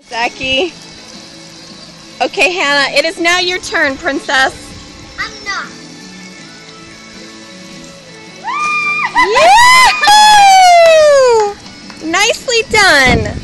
Zachy. Okay, Hannah, it is now your turn, princess. I'm not. Yahoo! Nicely done.